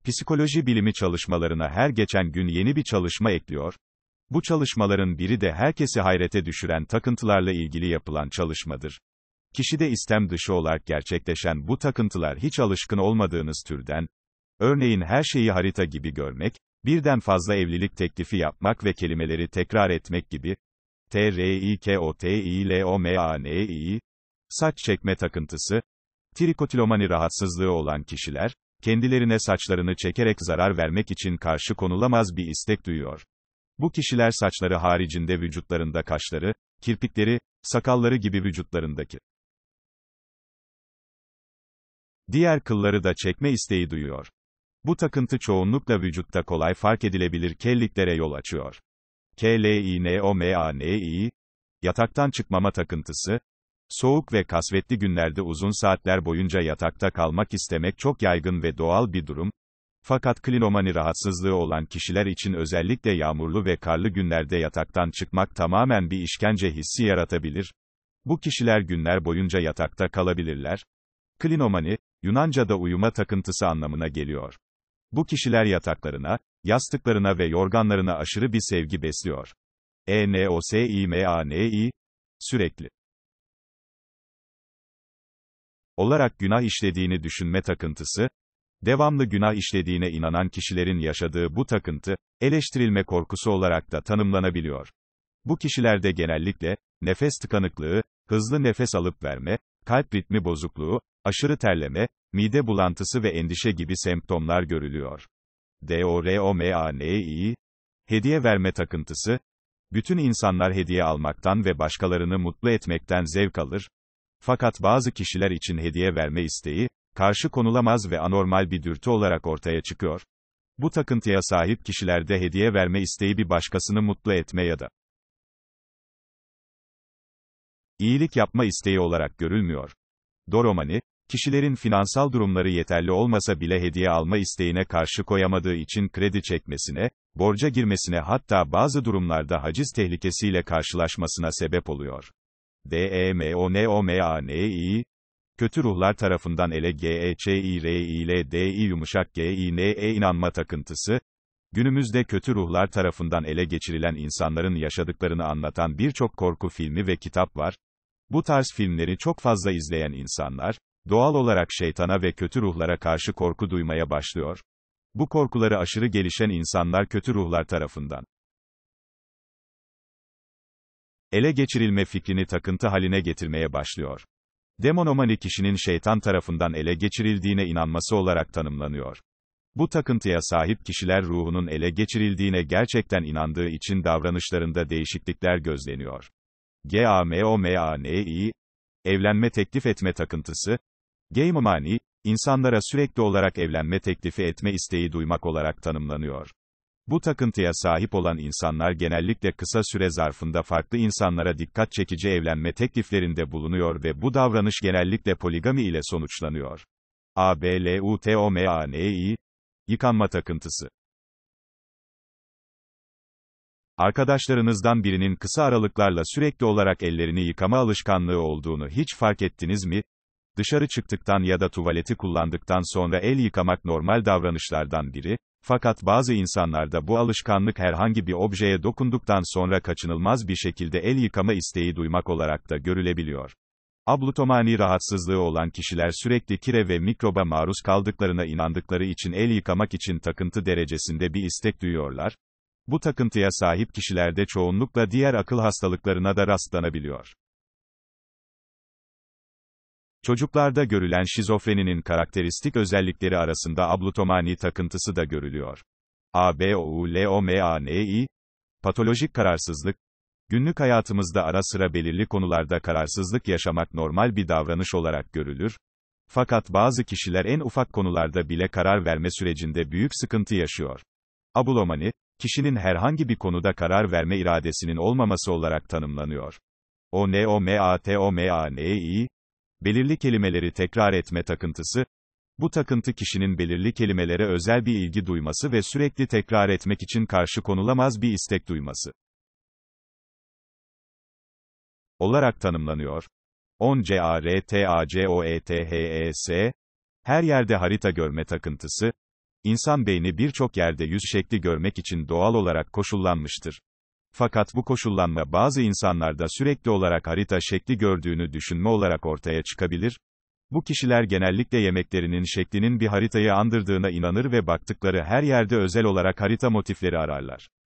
psikoloji bilimi çalışmalarına her geçen gün yeni bir çalışma ekliyor. Bu çalışmaların biri de herkesi hayrete düşüren takıntılarla ilgili yapılan çalışmadır. Kişide istem dışı olarak gerçekleşen bu takıntılar hiç alışkın olmadığınız türden, örneğin her şeyi harita gibi görmek, birden fazla evlilik teklifi yapmak ve kelimeleri tekrar etmek gibi, trikotilomani, saç çekme takıntısı, trikotilomani rahatsızlığı olan kişiler, kendilerine saçlarını çekerek zarar vermek için karşı konulamaz bir istek duyuyor. Bu kişiler saçları haricinde vücutlarında kaşları, kirpikleri, sakalları gibi vücutlarındaki diğer kılları da çekme isteği duyuyor. Bu takıntı çoğunlukla vücutta kolay fark edilebilir kelliklere yol açıyor. Klinomani, yataktan çıkmama takıntısı, soğuk ve kasvetli günlerde uzun saatler boyunca yatakta kalmak istemek çok yaygın ve doğal bir durum. Fakat klinomani rahatsızlığı olan kişiler için özellikle yağmurlu ve karlı günlerde yataktan çıkmak tamamen bir işkence hissi yaratabilir. Bu kişiler günler boyunca yatakta kalabilirler. Klinomani, Yunanca'da uyuma takıntısı anlamına geliyor. Bu kişiler yataklarına, yastıklarına ve yorganlarına aşırı bir sevgi besliyor. Enosimani, sürekli olarak günah işlediğini düşünme takıntısı, devamlı günah işlediğine inanan kişilerin yaşadığı bu takıntı, eleştirilme korkusu olarak da tanımlanabiliyor. Bu kişilerde genellikle, nefes tıkanıklığı, hızlı nefes alıp verme, kalp ritmi bozukluğu, aşırı terleme, mide bulantısı ve endişe gibi semptomlar görülüyor. Doromani, hediye verme takıntısı, bütün insanlar hediye almaktan ve başkalarını mutlu etmekten zevk alır. Fakat bazı kişiler için hediye verme isteği, karşı konulamaz ve anormal bir dürtü olarak ortaya çıkıyor. Bu takıntıya sahip kişilerde hediye verme isteği bir başkasını mutlu etme ya da iyilik yapma isteği olarak görülmüyor. Doromani, kişilerin finansal durumları yeterli olmasa bile hediye alma isteğine karşı koyamadığı için kredi çekmesine, borca girmesine hatta bazı durumlarda haciz tehlikesiyle karşılaşmasına sebep oluyor. Demonomani, kötü ruhlar tarafından geçirildi inanma takıntısı, günümüzde kötü ruhlar tarafından ele geçirilen insanların yaşadıklarını anlatan birçok korku filmi ve kitap var. Bu tarz filmleri çok fazla izleyen insanlar, doğal olarak şeytana ve kötü ruhlara karşı korku duymaya başlıyor. Bu korkuları aşırı gelişen insanlar kötü ruhlar tarafından ele geçirilme fikrini takıntı haline getirmeye başlıyor. Demonomani kişinin şeytan tarafından ele geçirildiğine inanması olarak tanımlanıyor. Bu takıntıya sahip kişiler ruhunun ele geçirildiğine gerçekten inandığı için davranışlarında değişiklikler gözleniyor. Gamomani, evlenme teklif etme takıntısı, Gamomani, insanlara sürekli olarak evlenme teklifi etme isteği duymak olarak tanımlanıyor. Bu takıntıya sahip olan insanlar genellikle kısa süre zarfında farklı insanlara dikkat çekici evlenme tekliflerinde bulunuyor ve bu davranış genellikle poligami ile sonuçlanıyor. Ablutomani, yıkanma takıntısı. Arkadaşlarınızdan birinin kısa aralıklarla sürekli olarak ellerini yıkama alışkanlığı olduğunu hiç fark ettiniz mi? Dışarı çıktıktan ya da tuvaleti kullandıktan sonra el yıkamak normal davranışlardan biri, fakat bazı insanlarda bu alışkanlık herhangi bir objeye dokunduktan sonra kaçınılmaz bir şekilde el yıkama isteği duymak olarak da görülebiliyor. Ablutomani rahatsızlığı olan kişiler sürekli kire ve mikroba maruz kaldıklarına inandıkları için el yıkamak için takıntı derecesinde bir istek duyuyorlar. Bu takıntıya sahip kişilerde çoğunlukla diğer akıl hastalıklarına da rastlanabiliyor. Çocuklarda görülen şizofreninin karakteristik özellikleri arasında ablutomani takıntısı da görülüyor. Abulomani, patolojik kararsızlık, günlük hayatımızda ara sıra belirli konularda kararsızlık yaşamak normal bir davranış olarak görülür. Fakat bazı kişiler en ufak konularda bile karar verme sürecinde büyük sıkıntı yaşıyor. Abulomani, kişinin herhangi bir konuda karar verme iradesinin olmaması olarak tanımlanıyor. Oneomatomani, belirli kelimeleri tekrar etme takıntısı, bu takıntı kişinin belirli kelimelere özel bir ilgi duyması ve sürekli tekrar etmek için karşı konulamaz bir istek duyması olarak tanımlanıyor. Oncartacoethes, her yerde harita görme takıntısı, İnsan beyni birçok yerde yüz şekli görmek için doğal olarak koşullanmıştır. Fakat bu koşullanma bazı insanlarda sürekli olarak harita şekli gördüğünü düşünme olarak ortaya çıkabilir. Bu kişiler genellikle yemeklerinin şeklinin bir haritayı andırdığına inanır ve baktıkları her yerde özel olarak harita motifleri ararlar.